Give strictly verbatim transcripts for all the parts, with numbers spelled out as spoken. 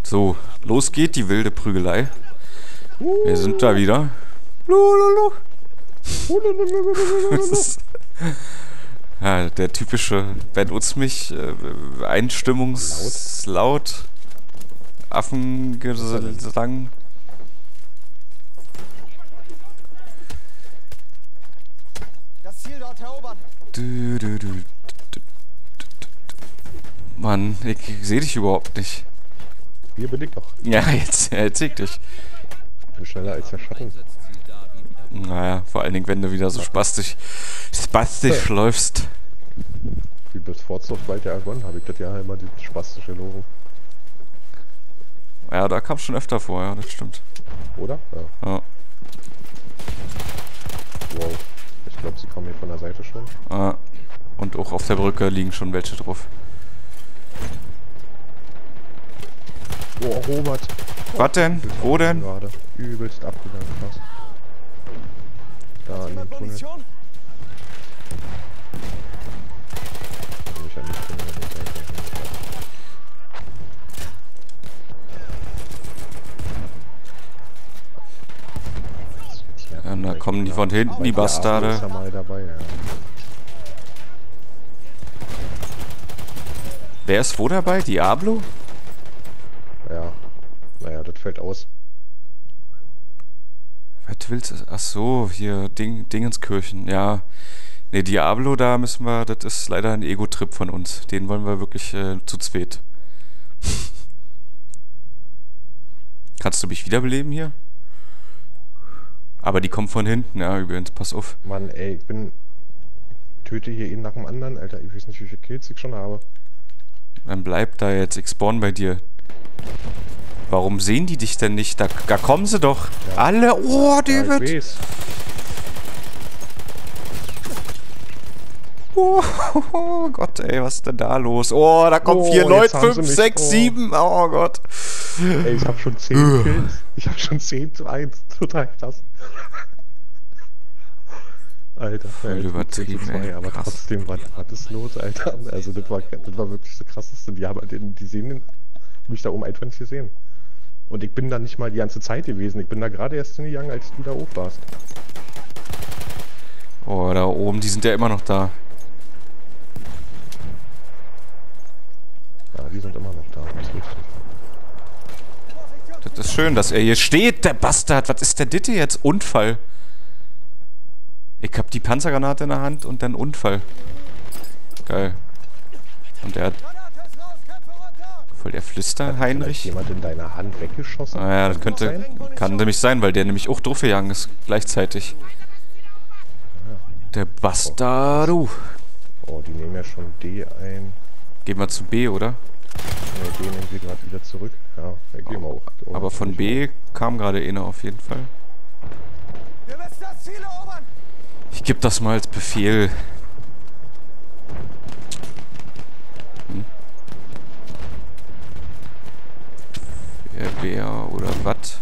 So, los geht die wilde Prügelei. Wir sind da wieder. Lululu. Ja, der typische Ben Uzmich äh, Einstimmungslaut Affengesang. Das Ziel dort erobern. Du, du, du, du, du, du. Mann, ich sehe dich überhaupt nicht. Hier bin ich doch. Ja, jetzt, jetzt sehe ich dich. Ich bin schneller als der Schatten. Naja, vor allen Dingen, wenn du wieder so spastisch, spastisch ja. läufst. Wie bis Forza bald ja gewonnen, habe ich das ja immer die spastische Logik. Ja, da kam schon öfter vor, ja, das stimmt. Oder? Ja. Ja. Wow. Ich glaube, sie kommen hier von der Seite schon. Ja. Und auch auf der Brücke liegen schon welche drauf. Oh, Robert. Was denn? Wo denn? Gerade. Übelst abgegangen, krass. Da in dem Tunnel. Ich ja nicht finden, ja, da kommen die von hinten, die Bastarde. Ist ja mal dabei, ja. Wer ist wo dabei? Diablo? Ja. Naja, das fällt aus. Was willst du? Ach so, hier Ding, Dingenskirchen. Ja. Ne, Diablo, da müssen wir, das ist leider ein Ego-Trip von uns. Den wollen wir wirklich äh, zu zweit. Kannst du mich wiederbeleben hier? Aber die kommen von hinten, ja, übrigens, pass auf. Mann, ey, ich bin... Töte hier einen nach dem anderen, Alter. Ich weiß nicht, wie viele Kills ich schon habe. Dann bleib da jetzt, ich spawn bei dir. Warum sehen die dich denn nicht? Da, da kommen sie doch. Ja. Alle. Oh, David. Ja, oh, oh Gott, ey, was ist denn da los? Oh, da kommen oh, vier Leute, fünf, sechs, sieben. Oh Gott. Ey, ich hab schon zehn Kills. Ich hab schon zehn zu eins. Total krass. Alter. Voll ja, übertrieben, zwei, ey. Aber krass. trotzdem, was, was ist los, Alter? Also, das war, das war wirklich das Krasseste. Die haben, die, die sehen den, mich da oben einfach nicht gesehen. Und ich bin da nicht mal die ganze Zeit gewesen. Ich bin da gerade erst hingegangen, als du da oben warst. Oh, da oben, die sind ja immer noch da. Ja, die sind immer noch da. Das ist richtig. Das ist schön, dass er hier steht, der Bastard. Was ist der Ditte jetzt? Unfall. Ich hab die Panzergranate in der Hand und dann Unfall. Geil. Und der hat... Voll der Flüster, Heinrich. Hat jemand in deiner Hand weggeschossen? Ah ja, das könnte... Sein? Kann nämlich sein, weil der nämlich auch drauf gegangen ist. Gleichzeitig. Ja. Der Bastardo. Oh. oh, die nehmen ja schon D ein. Gehen wir zu B, oder? Ne, D nehmen wir gerade wieder zurück. Ja, wir gehen oh. auch. Oh, Aber von B mal. Kam gerade einer auf jeden Fall. Wir müssen das Ziel erobern. Ich gebe das mal als Befehl. Hm? Wer, wer oder was?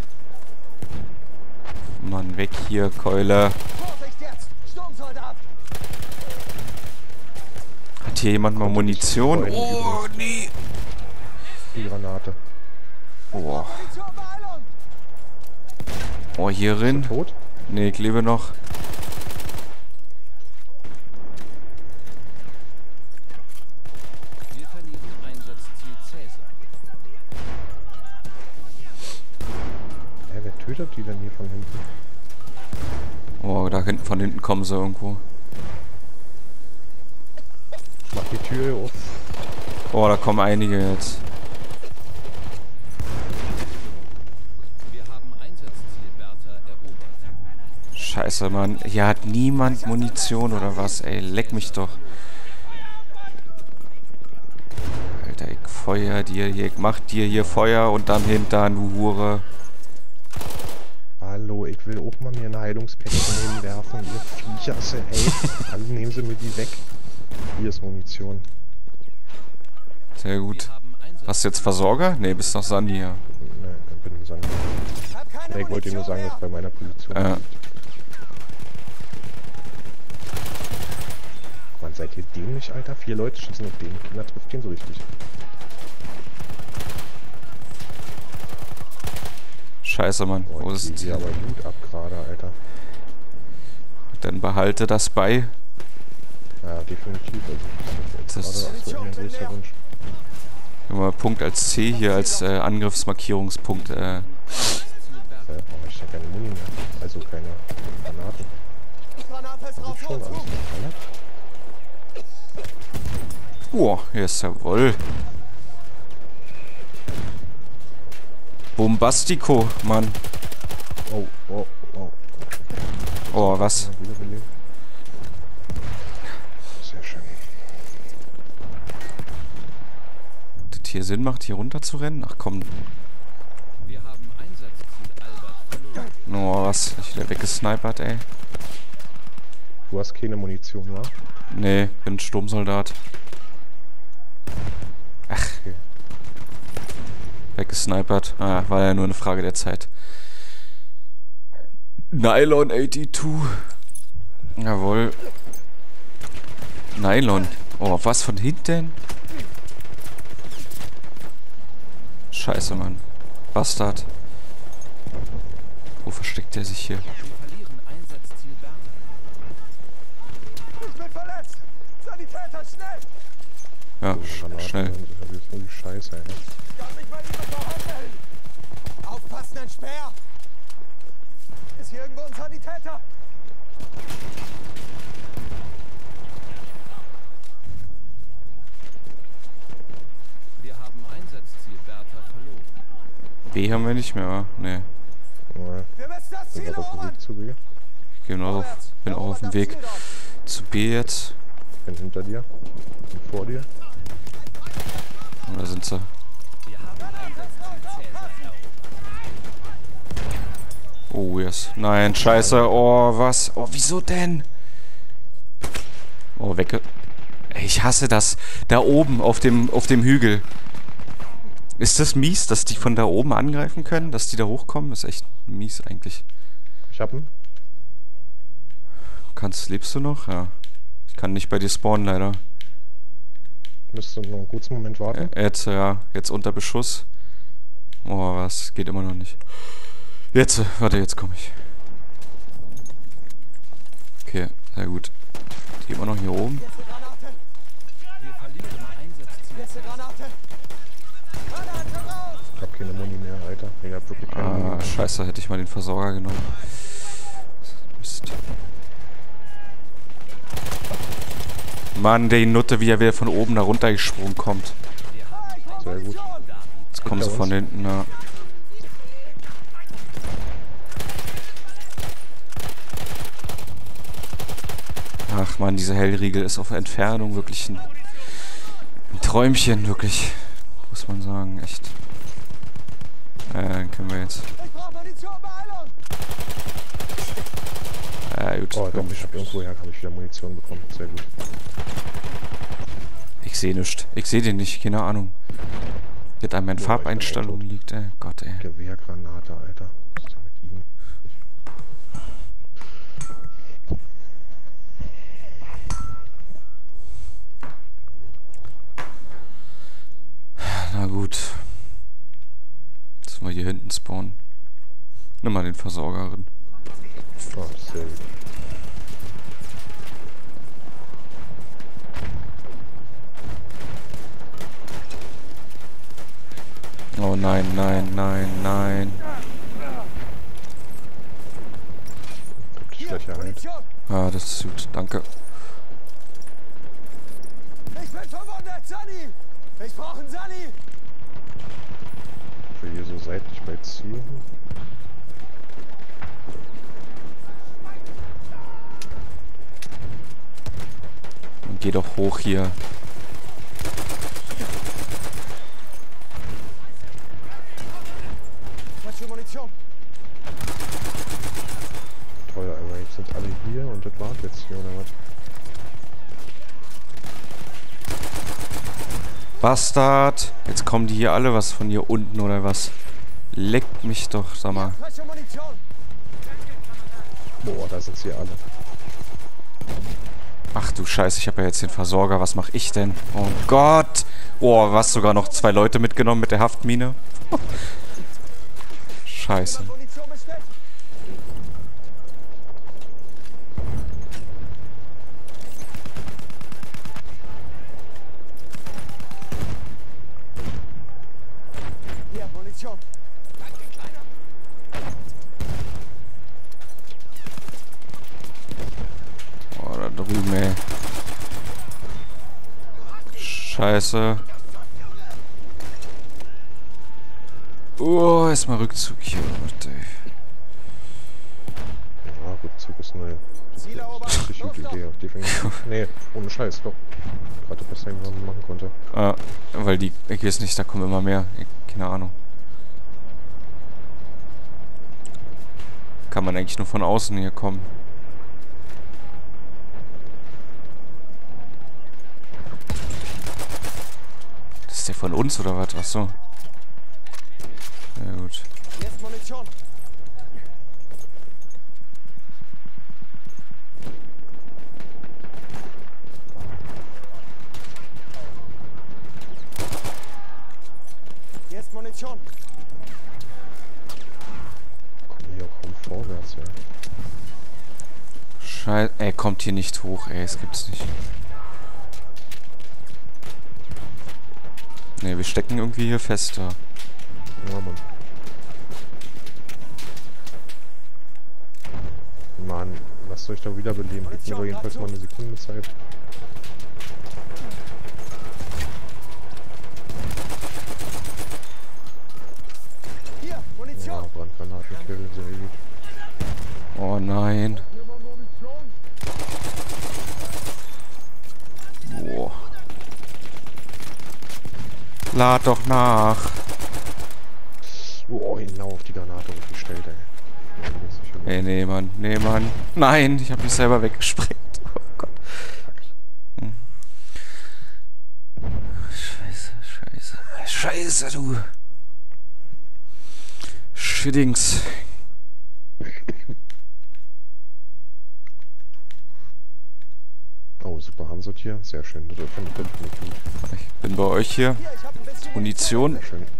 Mann, weg hier, Keule. Vorsicht jetzt! Sturmsoldat! Hat hier jemand mal Munition? Oh, nee. Die Granate. Oh. Oh, hier drin. Ist er tot? Nee, ich lebe noch. Wir verlieren Einsatzziel Cäsar. Ja, wer tötet die denn hier von hinten? Oh, da hinten, von hinten kommen sie irgendwo. Mach die Tür auf. Oh, da kommen einige jetzt. Wir haben Einsatzziel Bertha erobert. Scheiße, Mann. Hier hat niemand Munition oder was, ey. Leck mich doch. Alter, ich feuer dir hier. Ich mach dir hier Feuer und dann hinter, du Hure. Hallo, ich will auch mal mir eine Heilungspäckchen hinwerfen. Ihr Viecher, ey. Alle nehmen sie mir die weg. Hier ist Munition. Sehr gut. Hast du jetzt Versorger? Ne, bist noch Sani, ja. Ne, ich bin Sani. Nee, ich wollte dir nur sagen, dass bei meiner Position Ja. liegt. Mann, seid ihr dämlich, Alter? Vier Leute schießen auf den. Kinder trifft den so richtig. Scheiße, Mann. Boah, Wo ich ist gehe es? aber gut ab gerade, Alter. Dann behalte das bei. Ja, definitiv. Also, das Das- ist gerade so mein größter Wunsch. Immer Punkt als C hier als äh, Angriffsmarkierungspunkt. Äh, Ja, aber ich hab keine Muni mehr. Also keine Granaten. Granate ist raus, Ist schon vor alles uns. geballert. oh, hier ist jawohl. Bombastico, Mann. Oh, oh, oh. Oh, was? Mal wiederbelebt. Sehr schön. Das hier Sinn macht, hier runter zu rennen? Ach komm. Wir haben Einsatzziel Albert verloren. Oh, was? Ich wieder weggesnipert, ey. Du hast keine Munition, wa? Nee, bin Sturmsoldat. Ach. Okay. Weggesnipert. Ah, war ja nur eine Frage der Zeit. Nylon zweiundachtzig. Jawohl. Nylon. Oh, was von hinten? Scheiße, Mann. Bastard. Wo versteckt der sich hier? Wir verlieren Einsatzziel Bertha. Ich bin verletzt. Sanitäter, schnell. Ja, sch Granaten, schnell. Das ist jetzt wirklich scheiße, ey. Kann mich mal lieber verhandeln. Aufpassen, ein Speer. Ist hier irgendwo ein Sanitäter? Wir haben Einsatzziel Bertha verloren. B haben wir nicht mehr, wa? Nee. Ja, Wir müssen das bin Ziel gerade auf dem erobern. Weg zu B. Ich geh noch auf, bin auch auf dem Weg zu B jetzt. Bin hinter dir. Bin vor dir. Und da sind sie. Wir haben Einsatzziel Cäsar erobert. Oh, yes. Nein, scheiße. Oh, was? Oh, wieso denn? Oh, wegge... Ey, ich hasse das. Da oben auf dem, auf dem Hügel. Ist das mies, dass die von da oben angreifen können? Dass die da hochkommen? Ist echt mies eigentlich. Ich hab ihn. Kannst, lebst du noch? Ja. Ich kann nicht bei dir spawnen, leider. Müsste noch einen kurzen Moment warten. Äh, Jetzt, ja. Jetzt unter Beschuss. Oh, was? Geht immer noch nicht. Jetzt, äh, warte, jetzt komme ich. Okay, sehr gut. Die immer noch hier oben. Jetzt eine Granate. Wir verlieren Einsatzziel Jetzt eine Granate. Granate raus. Ich hab keine Muni mehr, Alter. Ich hab wirklich keine Muni Ah, mehr. scheiße, hätte ich mal den Versorger genommen. Mist. Mann, die Nutte, wie er wieder von oben da runtergesprungen kommt. Sehr gut. Jetzt kommen sie Hinter von uns. hinten, ja. Ach man, diese Hellriegel ist auf Entfernung wirklich ein, ein Träumchen, wirklich. Muss man sagen, echt. Äh, dann können wir jetzt. Ich brauche Munition, Beeilung. Äh, gut. Oh, doch, ich hab irgendwoher hab ich wieder Munition bekommen. Sehr gut. Ich sehe nichts. Ich sehe den nicht, keine Ahnung. Jetzt an meinen Oh, Farbeinstellungen ich bin liegt, ey. Gott, ey. Gewehrgranate, Alter. Was ist denn mit ihm? Na gut. Jetzt mal hier hinten spawnen. Nimm mal den Versorgerin. Oh, sehr gut. Oh nein, nein, nein, nein. Kommt die Hier, Sicherheit. Munition. Ah, das ist gut. Danke. Ich bin verwundet, Sunny. Ich brauche einen Sunny. Ich will hier so seitlich bei ziehen. Und geh doch hoch hier. Was für Munition? Toll, aber jetzt sind alle hier und das war's jetzt hier, oder was? Bastard! Jetzt kommen die hier alle was von hier unten oder was? Leckt mich doch, sag mal. Was für Munition? Boah, da sind sie alle. Ach du Scheiße, ich habe ja jetzt den Versorger. Was mache ich denn? Oh Gott! Oh, was sogar noch zwei Leute mitgenommen mit der Haftmine? Scheiße. Munition bestellt? Hier, Munition. Oh, da drüben, ey. Scheiße. Oh, erstmal Rückzug hier. Warte. Ja, Rückzug ist eine Ziel erobert. richtig Los, gute los. Idee, definitiv. Nee, ohne Scheiß, doch. Gerade das Ding, was man machen konnte. Ah, weil die, ich weiß nicht, da kommen immer mehr. Ich, keine Ahnung. Kann man eigentlich nur von außen hier kommen. Das ist der von uns oder was? Achso. Ja gut. Hier ist Munition. Hier ist Munition. Kommen hier auch kaum vorwärts, ja. Scheiße. Ey, kommt hier nicht hoch, ey. Es gibt's nicht. Ne, wir stecken irgendwie hier fest da. Ja, Mann. Mann, lasst euch doch wiederbeleben. Gebt mir doch jedenfalls mal eine Sekunde Zeit. Hier, Ja, Munition. Brandgranatenkill, sehr gut. Oh nein. Boah. Lad doch nach. Oh, genau auf die Granate aufgestellt, ey. Ja, die ist sicher Ey, nee, Mann. Nee, Mann. Nein, ich hab mich selber weggesprengt. Oh Gott. Hm. Scheiße, scheiße. Scheiße, du. Schiddings. Oh, super Handsortier. Sehr schön. Das finde ich gut. Ich bin bei euch hier. Hier, ich hab ein bisschen Munition. Sehr schön.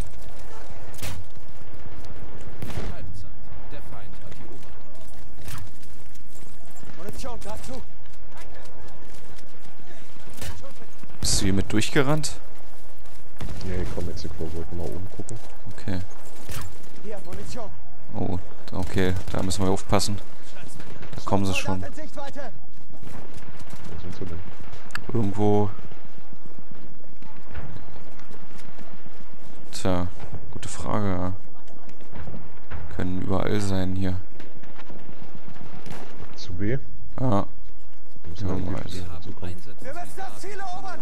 Halbzeit. Der Feind hat die Oberhand. Munition, greif zu. Bist du hier mit durchgerannt? Nee, komm jetzt, ich wollte mal oben gucken. Okay. Hier, Munition. Oh, okay. Da müssen wir aufpassen. Da kommen sie schon. Soldat in Sichtweite. Wo sind sie denn? Irgendwo. Tja, gute Frage. Ja. Können überall sein hier. Zu B? Ah, Müssen Ja, wir irgendwie mal. versuchen Wir zu haben kommen. Einsätze. Wir müssen das Ziel erobern.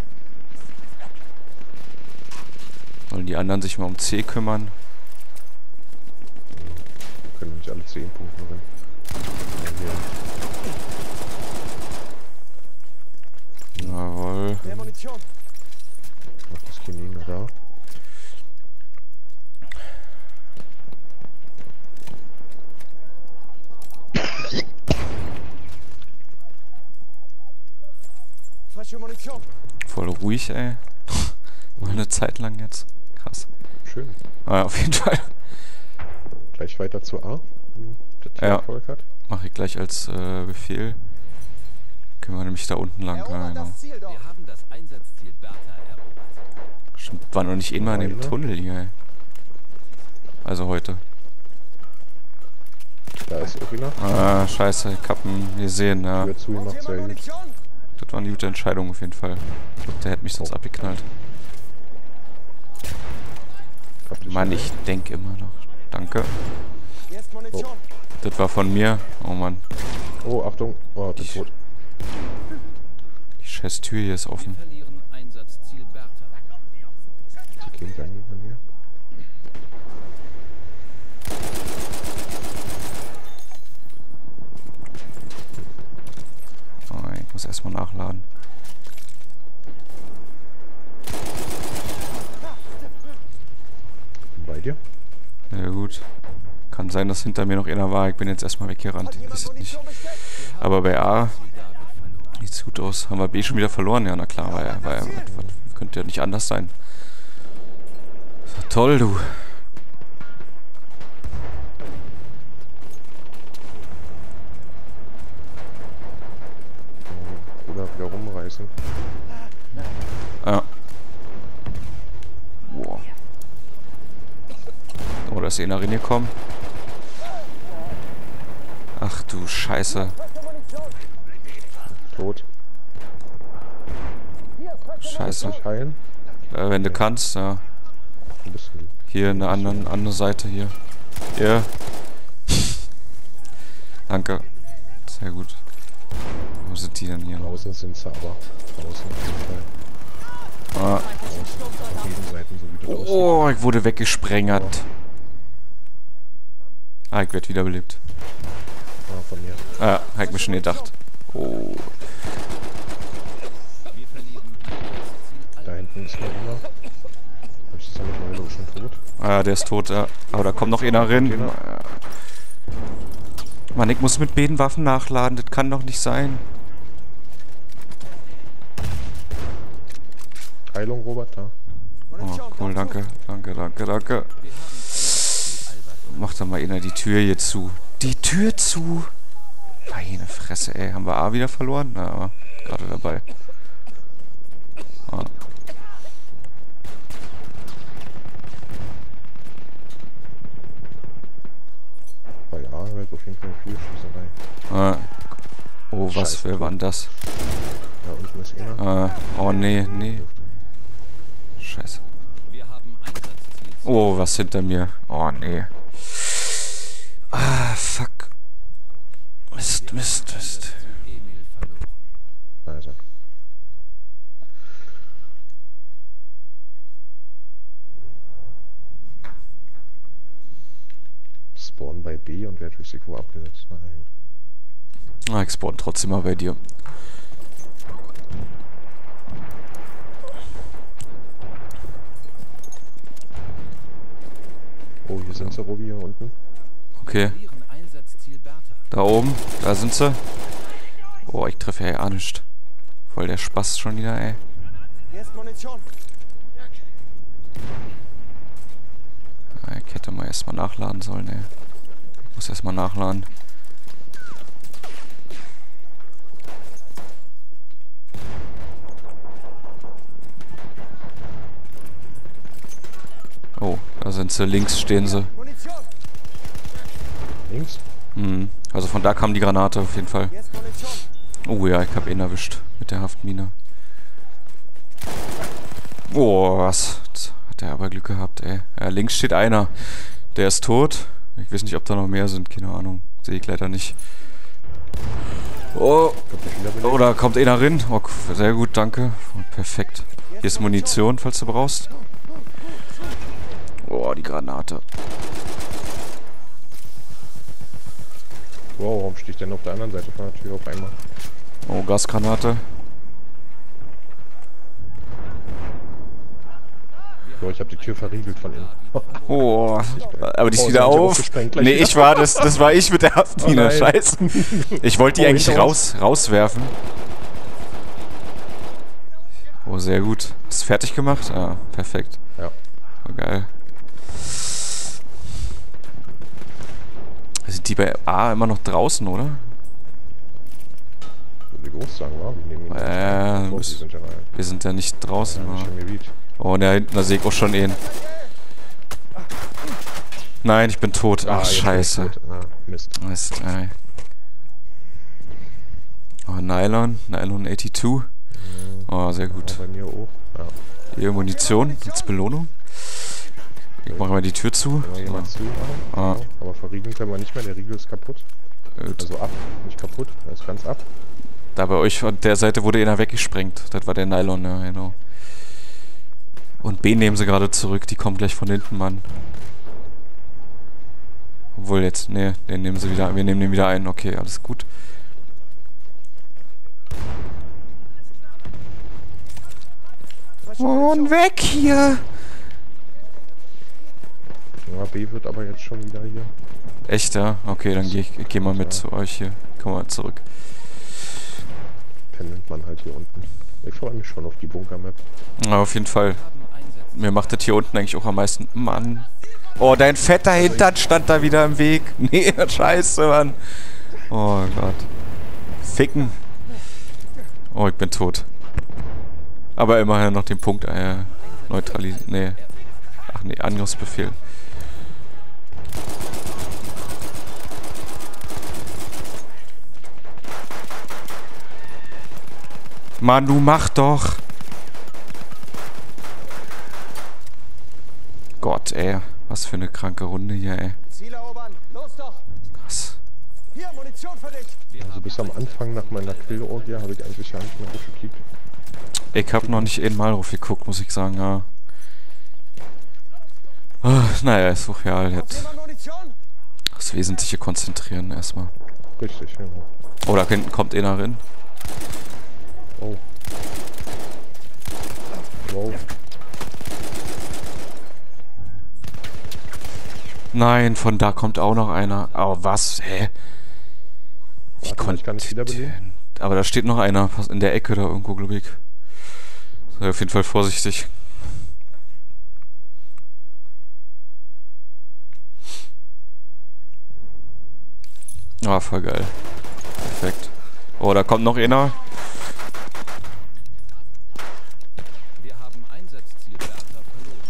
wollen die anderen sich mal um C kümmern? Wir können nicht alle zehn Punkte rennen. Ja, hier. Jawohl. Mehr Munition. Macht das Chemie da? Frische Munition. Voll ruhig, ey. Mal eine Zeit lang jetzt. Krass. Schön. Ah, auf jeden Fall. Gleich weiter zu A. wenn Der Team Ja. Erfolg hat. Mache ich gleich als äh, Befehl. Können wir nämlich da unten lang. Ah, Erobern genau. das Ziel dort. Wir haben das Einsatzziel Bertha erobert. Stimmt, war noch nicht immer in dem Weiter. Tunnel hier, ey. Also heute. Da ist Irina. Ah, scheiße, ich hab ihn gesehen, ja. Tür zu Braucht gemacht, jemand sehr gut. Munition? Das war eine gute Entscheidung auf jeden Fall. Ich glaub, der hätte mich sonst abgeknallt. Habt ihr Mann, schon ich denk immer noch. Danke. Hier ist Munition. Das war von mir. Oh Mann. Oh, Achtung. Oh, bin Ich- tot. Die scheiß Tür hier ist Wir offen. verlieren Einsatzziel Bertha. Die Kind an mir. Oh, ich muss erstmal nachladen. Bin bei dir. Ja gut. Kann sein, dass hinter mir noch einer war. Ich bin jetzt erstmal weggerannt. Hat Ich weiß jemand es nicht. Munition bestellt? Aber bei A Ziel David verloren. sieht's gut aus. Haben wir B schon wieder verloren? Ja, na klar. War ja, war ja, was, was, könnte ja nicht anders sein. So, toll, du. Oh, da ist einer reingekommen. Ach du Scheiße. Tot. Scheiße. Nicht heilen? Äh, wenn du kannst, ja. Ein bisschen. Hier, eine andere, andere Seite hier. Hier. Danke. Sehr gut. Wo sind die denn hier? Draußen sind sie aber. Draußen auf jeden Fall. Ah. Auf beiden Seiten, so wie das aussieht. Oh, ich wurde weggesprengert. Ah, ich werde wiederbelebt. Ah, von mir. Ah, hab ich mir schon gedacht. Oh. Da hinten ist noch einer. Ist der mittlerweile schon tot? Ah, der ist tot, ja. Aber da kommt noch einer rein. Einer. Mann, ich muss mit beiden Waffen nachladen. Das kann doch nicht sein. Heilung, Robert, da. Oh, cool, danke. Danke, danke, danke. Mach doch mal einer die Tür hier zu. Die Tür zu! Meine Fresse, ey. Haben wir A wieder verloren? Na, aber gerade dabei. Ah. Bei A wird auf jeden Fall viel Schießerei. Ah. Oh, was, Scheiße, wer war denn das? Da unten ist einer. Ah. Oh, nee, nee. Scheiße. Wir haben Einsatzziel. Oh, was hinter mir? Oh, nee. Ah, fuck. Mist, Mist, Mist. Emil verloren. Da ist er. Spawn bei B und wird Risiko abgesetzt. Nein. Ah, ich spawn trotzdem mal bei dir. Oh, hier sind sie, Robi, hier unten. Okay. Ihren Einsatzziel Bertha. Da oben, da sind sie. Oh, ich treffe ja ja nicht. Voll der Spaß schon wieder, ey. Hier ist Munition. Ah, ich hätte mal erstmal nachladen sollen, ey. Ich muss erstmal nachladen. Oh, da sind sie. Links stehen sie. Munition. Links? Mhm. Also von da kam die Granate auf jeden Fall. Hier ist Munition. Oh ja, ich hab ihn erwischt mit der Haftmine. Oh, was? Jetzt hat er aber Glück gehabt, ey. Ja, links steht einer. Der ist tot. Ich weiß nicht, ob da noch mehr sind. Keine Ahnung. Sehe ich leider nicht. Oh. Oh, da kommt einer rein. Oh, sehr gut, danke. Perfekt. Hier ist Munition, falls du brauchst. Oh, die Granate. Wow, warum stehe ich denn auf der anderen Seite von der Tür auf einmal? Oh, Gasgranate. So, ich habe die Tür verriegelt von innen. Oh, aber die ist Oh, wieder sie haben sie auf. aufgesprengt gleich Nee, wieder. ich war das, das war ich mit der Haftmine. Oh nein. Scheiße. Ich wollte die Oh, eigentlich hinter raus, rauswerfen. Oh, sehr gut. Ist fertig gemacht? Ah, perfekt. Ja. Oh, geil. Sind die bei A immer noch draußen, oder? Würde ich groß sagen, wa? Wir nehmen ihn Äh, nicht. du Oh, bist- die sind ja rein. Wir sind ja nicht draußen. Ja, Ja, nicht im Gebiet. oh, da hinten, da sehe ich auch schon einen. Nein, ich bin tot. Ach, jetzt bin ich scheiße. tot. Ah, Mist. Mist, ey. Oh, Nylon. Nylon zweiundachtzig. Oh, sehr Ja, gut. bei mir auch. Ja. Hier Munition als Belohnung. Ich mache mal die Tür zu. Wenn wir jemand zumachen. Ah. Ja. Aber verriegeln können wir nicht mehr, der Riegel ist kaputt. Gut. Also ab, nicht kaputt, er ist ganz ab. Da bei euch von der Seite wurde einer weggesprengt. Das war der Nylon, ja, genau. Und B nehmen sie gerade zurück. Die kommen gleich von hinten, Mann. Obwohl jetzt, ne, den nehmen sie wieder, wir nehmen den wieder ein. Okay, alles gut. Und weg hier! Ja, B wird aber jetzt schon wieder hier. Echt, ja? Okay, dann gehe ich, ich geh mal mit zu euch hier. Komm mal zurück. Pendelt man halt hier unten. Ich freue mich schon auf die Bunker-Map. Ja, auf jeden Fall. Haben Einsatz. Mir macht das hier unten eigentlich auch am meisten... Mann. Oh, dein fetter Hintern stand da wieder im Weg. Nee, scheiße, Mann. Oh Gott. Ficken. Oh, ich bin tot. Aber immerhin noch den Punkt äh, neutralisieren. Nee. Ach nee, Angriffsbefehl. Mann, du mach doch. Gott, ey. Was für eine kranke Runde hier, ey. Ziel erobern. Los doch. Krass. Hier, Munition für dich. Also bis am Anfang nach meiner Kill-Orgie habe ich eigentlich gar nicht mehr gekickt. Ich hab noch nicht einmal drauf geguckt, muss ich sagen, ja. Oh, naja, ist doch ja jetzt Jemand Munition? das Wesentliche konzentrieren erstmal. Richtig, ja. Oh, da hinten kommt einer rein. Oh. Wow. Nein, von da kommt auch noch einer. Aber was? Hä? Wie Warte mal, ich kann nicht wiederbeleben. denn? Aber da steht noch einer. In der Ecke da irgendwo, glaube ich. Sei auf jeden Fall vorsichtig. Ah, voll geil. Perfekt. Oh, da kommt noch einer. Wir haben Einsatzziel Bertha verloren.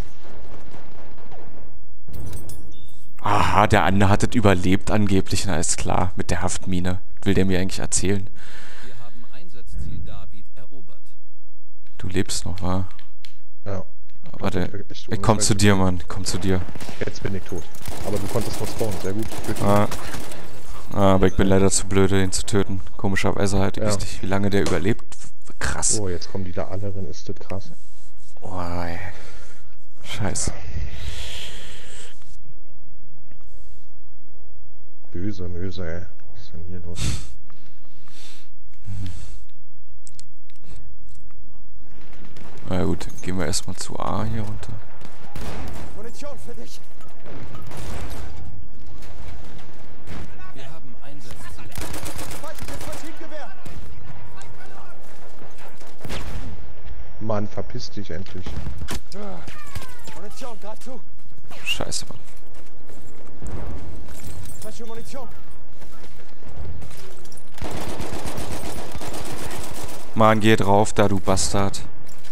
Aha, der andere hat es überlebt angeblich. Na, ist klar. Mit der Haftmine. Will der mir eigentlich erzählen? Wir haben Einsatzziel David erobert. Du lebst noch, wa? Ja. Warte, Echt ich komm zu dir, Mann. Ich komm zu dir. Jetzt bin ich tot. Aber du konntest noch spawnen, sehr gut. Gut. Ah. Ah, aber ich bin leider zu blöd, den zu töten. Komischerweise halt. Ich Ja. weiß nicht, wie lange der überlebt. Krass. Oh, jetzt kommen die da alle rein, ist das krass. Oh, ey. Scheiße. Böse, Möse, ey. Was ist denn hier los? Na gut, dann gehen wir erstmal zu A hier runter. Munition für dich. Wir haben Einsatzziel. Feindliches Maschinengewehr. Mann, verpiss dich endlich. Munition, grad zu. Scheiße, Mann. Flasche Munition. Mann, geh drauf, da du Bastard.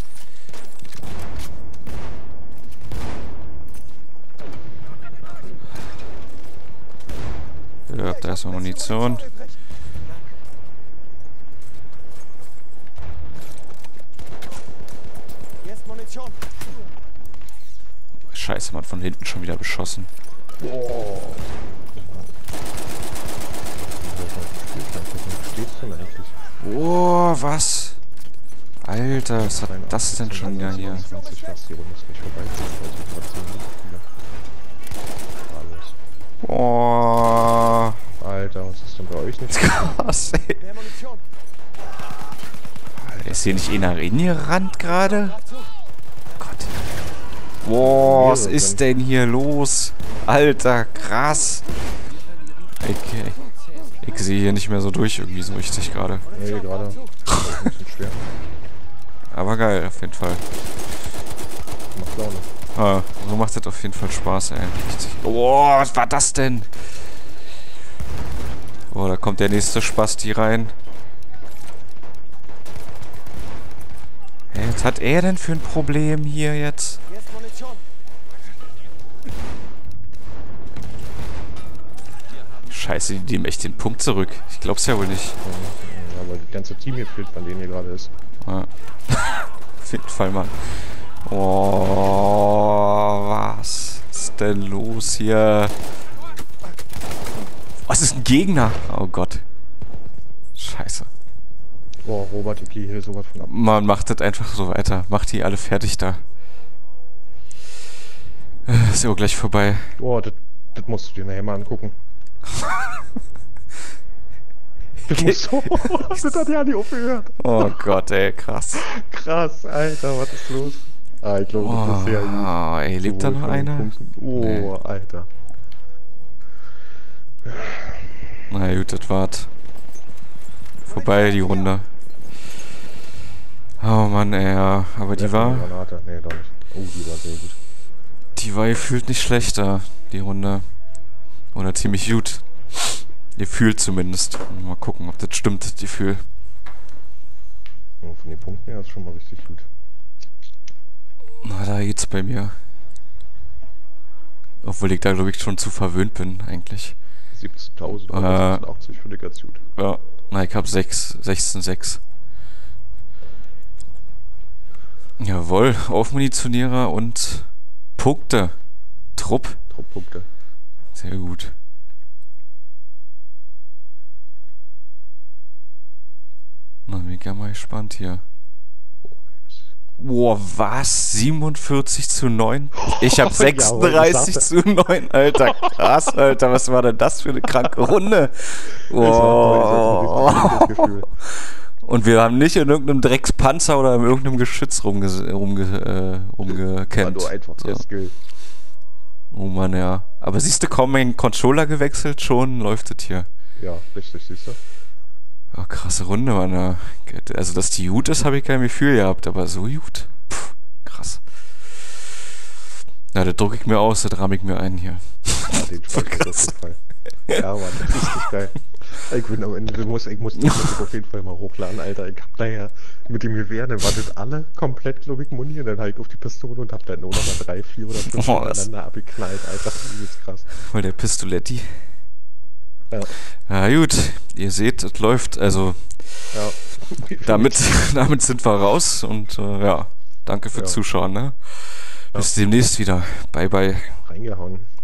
Ja, da ist noch Munition. Hier ist Munition. Scheiße, Mann, von hinten schon wieder beschossen. Boah. Wo stehst du denn eigentlich? Oh, was? Alter, was hat das denn schon wieder hier? zwanzig fast, die Runde ist nicht vorbei. Also trotzdem wieder. Oh. Alter, was ist denn bei euch nicht? Krass, ey. Mehr Munition. Ist hier nicht einer reingerannt gerade? Grad zu. Gott. Boah, was ist denn hier los? Alter, krass. Okay. Ich sehe hier nicht mehr so durch irgendwie so richtig gerade. Nee, gerade. Ein bisschen schwer. Aber geil, auf jeden Fall. Macht Laune. Ah, so macht das auf jeden Fall Spaß, ey. Richtig. Oh, was war das denn? Oh, da kommt der nächste Spasti rein. Hä, was hat er denn für ein Problem hier jetzt? Hier ist Munition. Scheiße, die nehmen echt den Punkt zurück. Ich glaub's ja wohl nicht. Ja, weil das ganze Team hier fehlt, von denen hier gerade ist. Ja. Auf jeden Fall, Mann. Oh, was ist denn los hier? Was ist ein Gegner? Oh Gott. Scheiße. Oh, Robert, ich gehe hier sowas von ab. Man macht das einfach so weiter. Macht die alle fertig da. Äh, Ist ja auch gleich vorbei. Oh, das, das musst du dir nachher mal angucken. Das musst du. Das hat ja nicht aufgehört. Oh Gott, ey, krass. Krass, Alter, was ist los? Ah, ich glaube, das ist sehr gut. Oh, ey, lebt da Sowohl noch von den einer? Punkten- Oh, Nee. Alter. Na gut, das war's. Vorbei, die Runde. Oh Mann, ey, ja. Aber die Ja, war... Granate. Nee, doch nicht. Oh, die war sehr gut. Die war gefühlt nicht schlechter, die Runde. Oder ziemlich gut. Gefühlt zumindest. Mal gucken, ob das stimmt, das Gefühl. Oh, von den Punkten her ist schon mal richtig gut. Na, da geht's bei mir. Obwohl ich da, glaube ich, schon zu verwöhnt bin, eigentlich. siebzehntausend, Äh. äh, achtzig für die ganz gut. Ja, na, ich hab sechs, sechzehn, sechs. Jawohl, Aufmunitionierer und Punkte. Trupp. Trupppunkte. Sehr gut. Na, bin ich ja mal gespannt hier. Boah, was? siebenundvierzig zu neun? Ich hab sechsunddreißig Ja, zu neun, Alter. Krass, Alter. Was war denn das für eine kranke Runde? Wow. Wow. Und wir haben nicht in irgendeinem Dreckspanzer oder in irgendeinem Geschütz rumge rumge äh, rumgekämpft. War nur einfach So. der Skill. Oh Mann, ja. Aber siehst du, kaum einen Controller gewechselt, schon läuft es hier. Ja, richtig, siehst du. Oh, krasse Runde, Mann. Ja. Also, dass die gut ist, habe ich kein Gefühl gehabt, aber so gut. Puh, krass. Ja, das drücke ich mir aus, das ramme ich mir ein hier. Ja, den So Spaß auf krass. jeden Fall. Ja, Mann, das ist richtig geil. Ich bin am Ende, ich muss, ich muss das auf jeden Fall mal hochladen, Alter. Ich hab daher mit dem Gewehr, dann war das alle komplett, glaube ich, Muni, und dann halt auf die Pistole und hab dann nur noch mal drei, vier oder fünf Oh, was? aneinander abgeknallt, Alter. Das ist krass. Voll der Pistoletti. Ja, Ja, gut. Ihr seht, es läuft. Also, ja. damit, damit sind wir raus und äh, ja, danke für Ja. Zuschauen. Ne? Bis demnächst wieder. Bye, bye. Reingehauen.